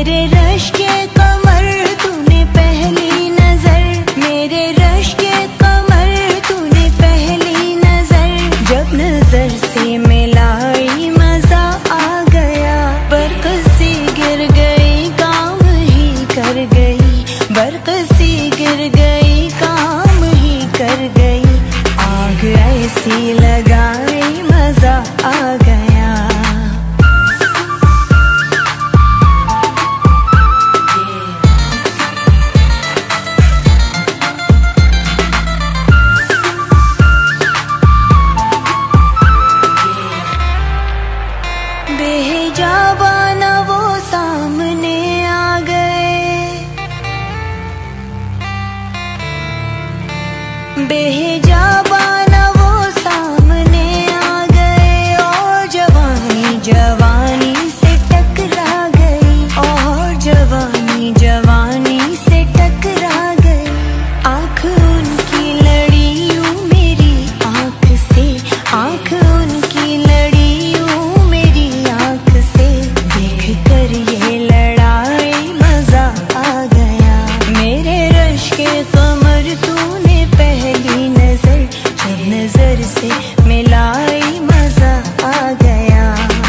मेरे रश के कमर तूने पहली नजर, मेरे रश के कमर तूने पहली नजर, जब नजर से मिलाई मजा आ गया। बरक़ सी गिर गई काम ही कर गई, बरक़ सी गिर गई काम ही कर गई, आग ऐसी लगाई मजा आ गया। बेहिजाबाना वो सामने आ गए, बेहिजाबाना वो सामने आ गए, और जवानी जवानी से टकरा गई, और जवानी जवानी से टकरा गई। आँख उनकी लड़ी यूं मेरी आँख से, आँख उनकी लड़ी यूं मेरी आँख से, देख कर ये लड़ाई मजा आ गया। मेरे रश के कमर तूने पहली नजर, जब नजर से मिलाई मजा आ गया।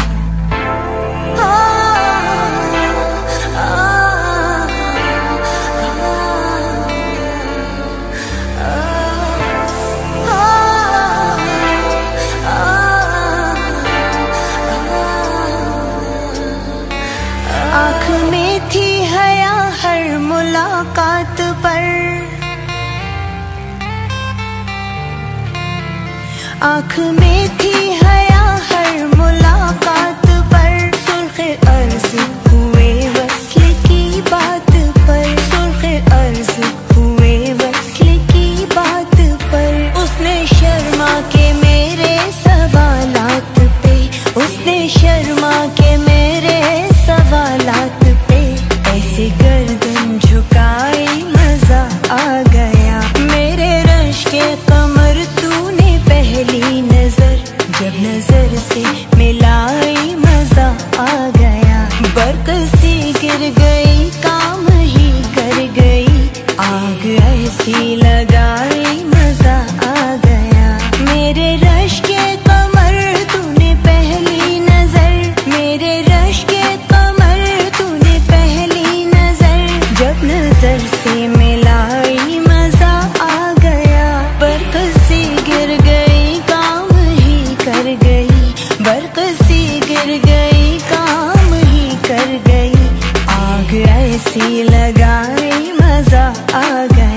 आँख में थी हया हर मुलाकात पर, आँख में थी हया हर मुलाकात पर, सुर्ख़े अर्ज़ हुए वस्ल की बात पर, सुर्ख़े अर्ज़ हुए वस्ल की बात पर। उसने शर्मा के मेरे सवालात पे, उसने शर्मा के मेरे सवालात पे, ऐसे गर्दन झुकाई मजा आ गया। मेरे रश के कमर तूने पहली नजर, जब नजर से मिलाई मजा आ गया। बरक़ सी गिर गई काम ही कर गई, आग ऐसी लगाई मजा आ गया। मेरे रश के कमर तूने पहली नजर, मेरे रश के कमर तूने पहली नजर, जब नजर से मिलाई मजा आ गया। बरक़ सी गिर गई काम ही कर गई, बरक़ सी गिर गई काम ही कर गई, आग ऐसी लगाई मजा आ गया।